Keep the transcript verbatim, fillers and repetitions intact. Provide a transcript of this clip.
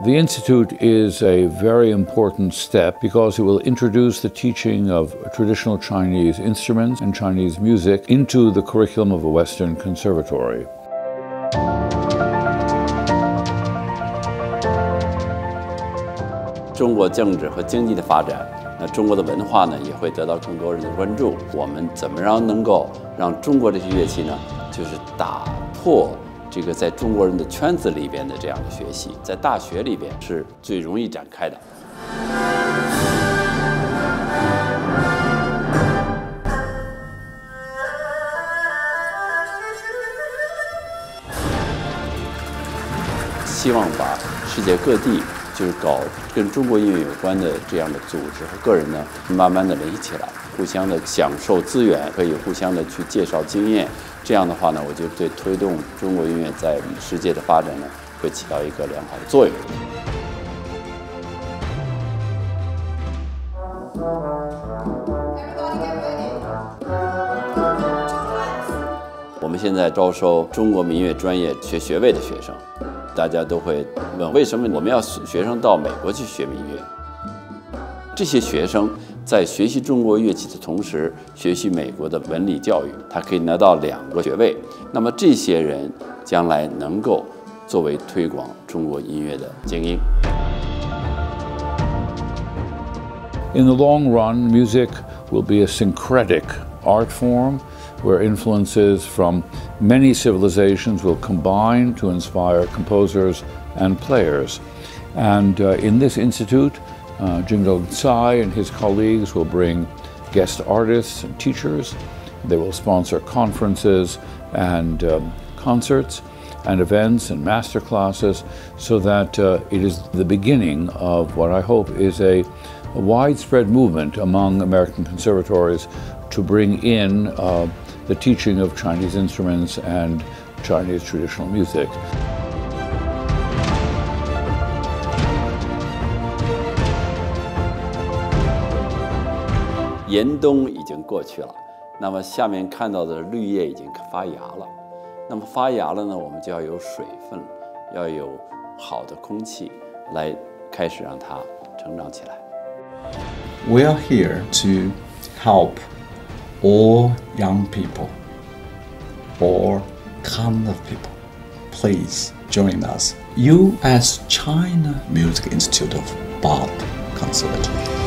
The Institute is a very important step because it will introduce the teaching of traditional Chinese instruments and Chinese music into the curriculum of a Western conservatory. 中国政治和经济的发展，那中国的文化呢也会得到更多人的关注。我们怎么样能够让中国这些乐器呢，就是打破这个在中国人的圈子里边的这样的学习，在大学里边是最容易展开的。希望把世界各地就是搞跟中国音乐有关的这样的组织和个人呢，慢慢的联系起来，互相的享受资源，可以互相的去介绍经验。这样的话呢，我就对推动中国音乐在世界的发展呢，会起到一个良好的作用。我们现在招收中国民乐专业学学位的学生。 大家都会问，为什么我们要学生到美国去学民乐？这些学生在学习中国乐器的同时，学习美国的文理教育，他可以拿到两个学位。那么这些人将来能够作为推广中国音乐的精英。 In the long run, music will be a syncretic art form, where influences from many civilizations will combine to inspire composers and players. And uh, in this institute, uh, Jingdong Tsai and his colleagues will bring guest artists and teachers. They will sponsor conferences and um, concerts and events and master classes so that uh, it is the beginning of what I hope is a, a widespread movement among American conservatories to bring in uh, the teaching of Chinese instruments and Chinese traditional music. 严冬已经过去了，那么下面看到的绿叶已经发芽了。那么发芽了呢，我们就要有水分，要有好的空气，来开始让它成长起来。 We are here to help all young people, all kind of people. Please join us. U S China Music Institute of Bard Conservatory.